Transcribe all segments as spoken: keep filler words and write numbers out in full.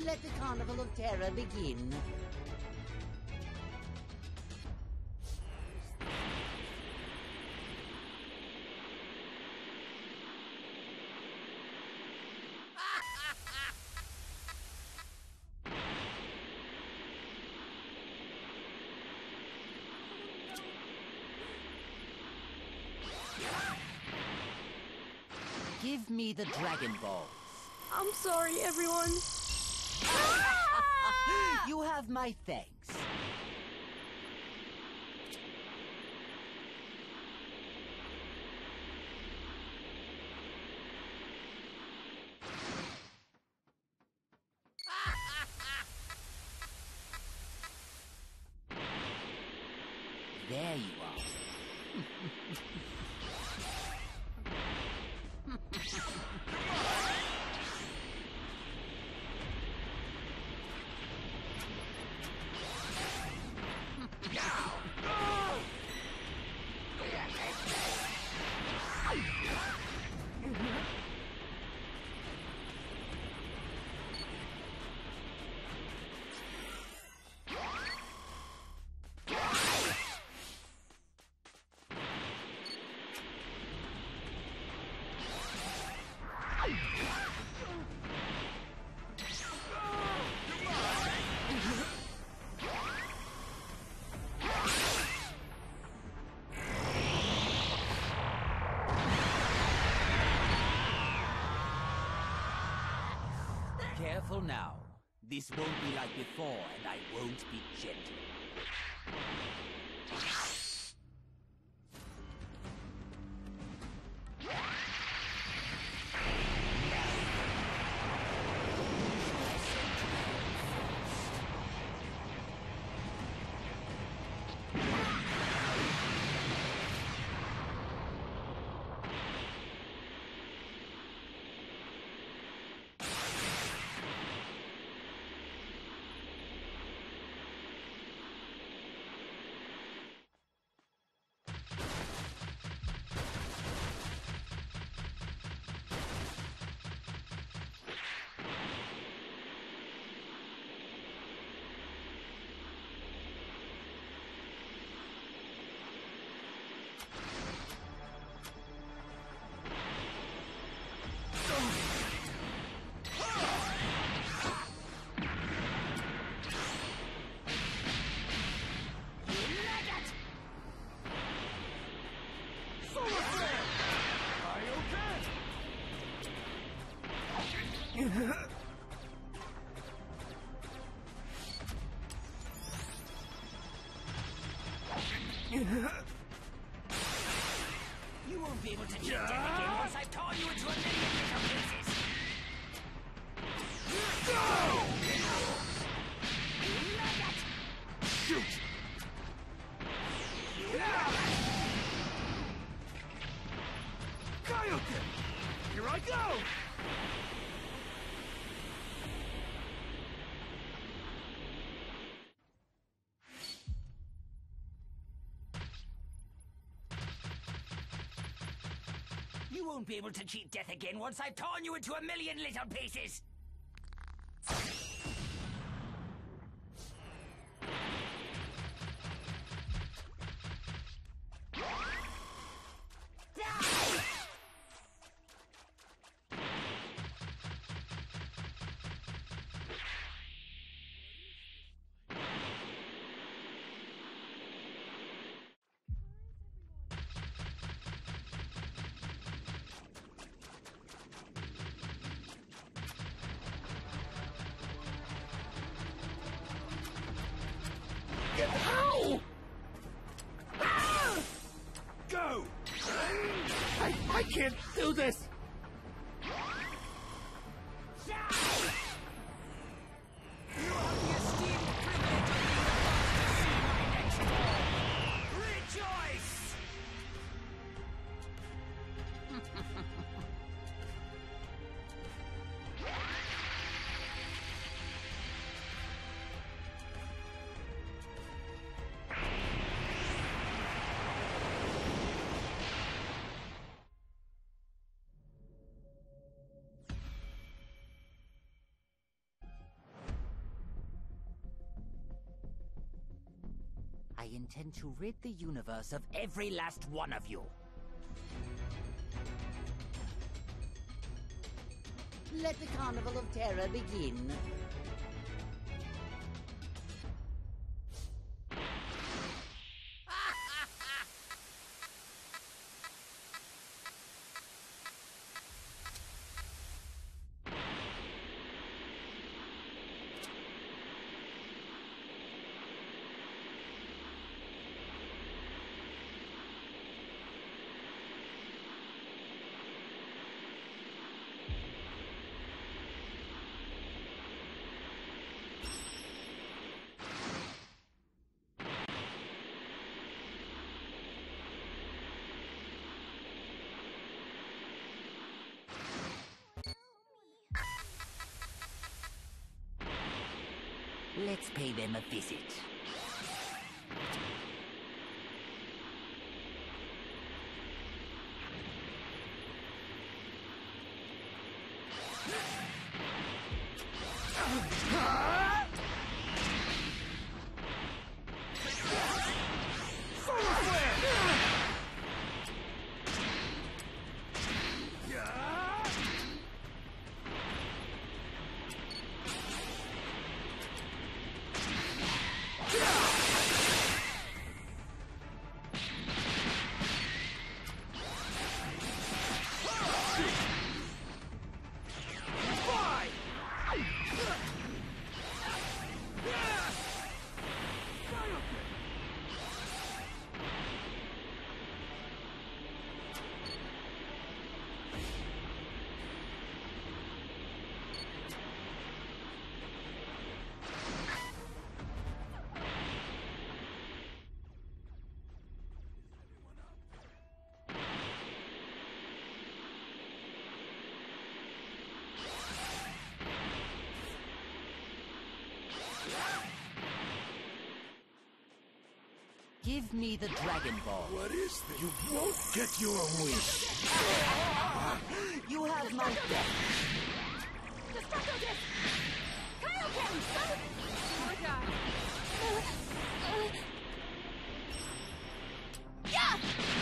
Let the Carnival of Terror begin. Give me the Dragon Balls. I'm sorry, everyone. You have my thanks. There you are. Careful now. This won't be like before, and I won't be gentle. You won't be able to cheat death again once I've torn you into a million little pieces. Go! Shoot! Coyote! Here I go! You won't be able to cheat death again once I've torn you into a million little pieces! Ow! Ah! Go! I, I can't do this! intend to rid the universe of every last one of you. Let the Carnival of Terror begin. Let's pay them a visit. Give me the Dragon Ball. What is this? You won't get your wish. You have my death. Destructo Disc! Kaioken! Stop! Poor guy. Yeah!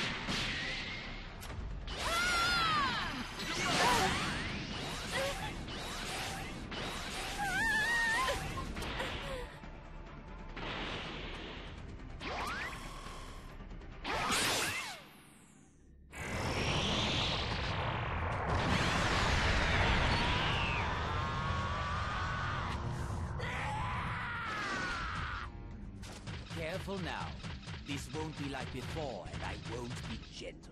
Careful now. This won't be like before, and I won't be gentle.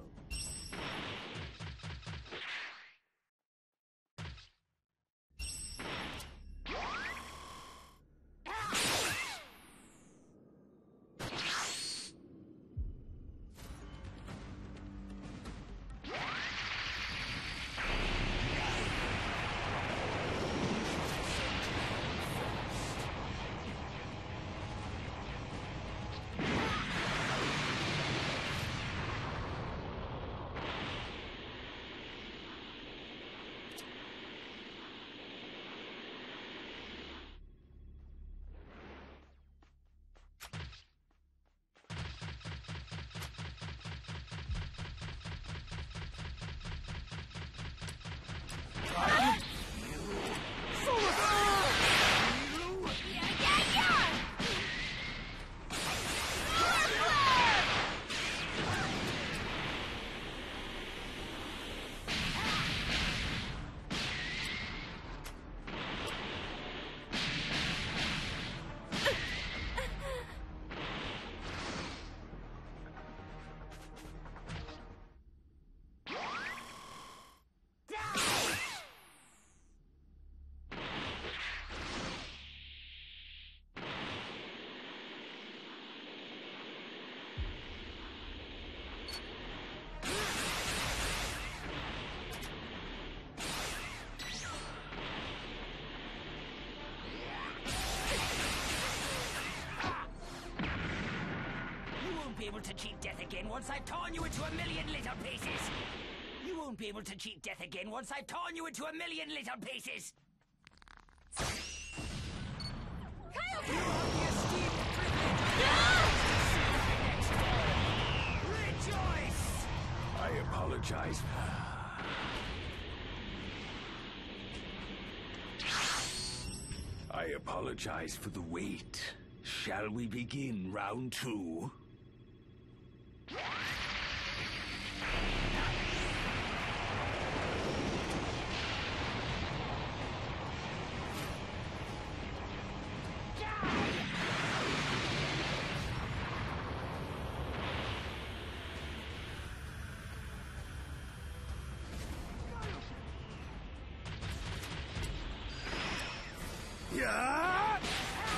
Be able to cheat death again once I've torn you into a million little pieces. You won't be able to cheat death again once I've torn you into a million little pieces. Kaioken! apologize. I apologize for the wait. Shall we begin round two? Yeah!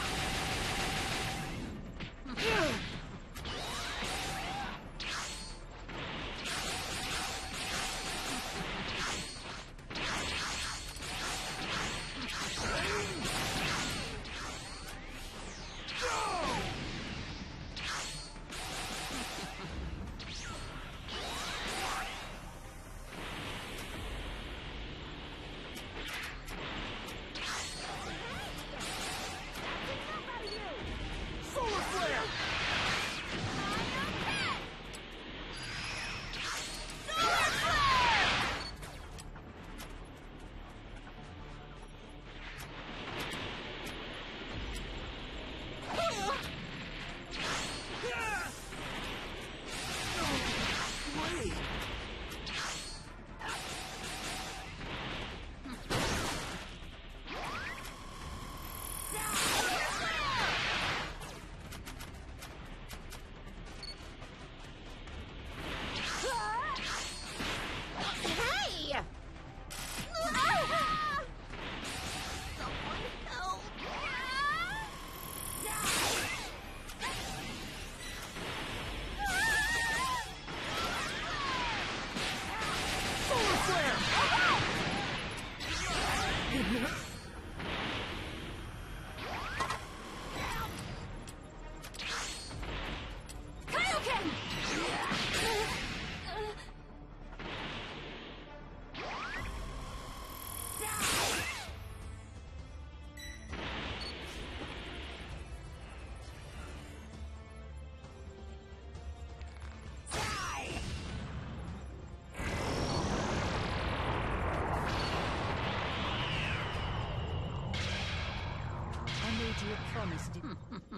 You promised it.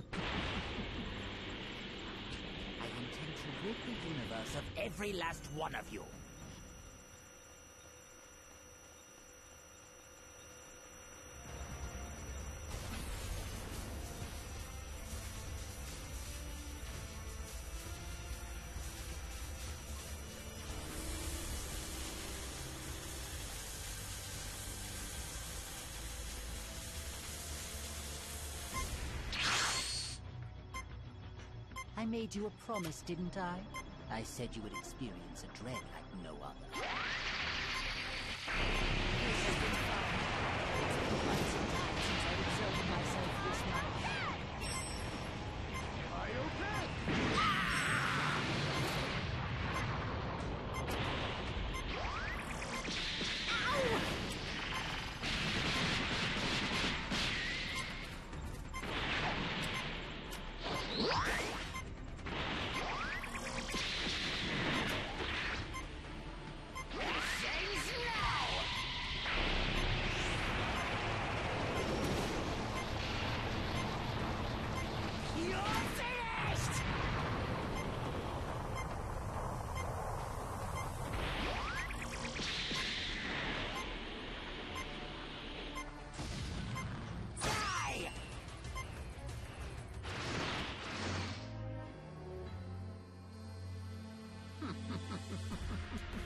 I intend to rid the universe of Every last one of you. I made you a promise, didn't I? I said you would experience a dread like no other. This has been fun. It's been quite some time since I exerted myself this much. Are you okay?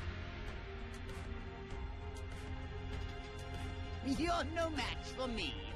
You're no match for me.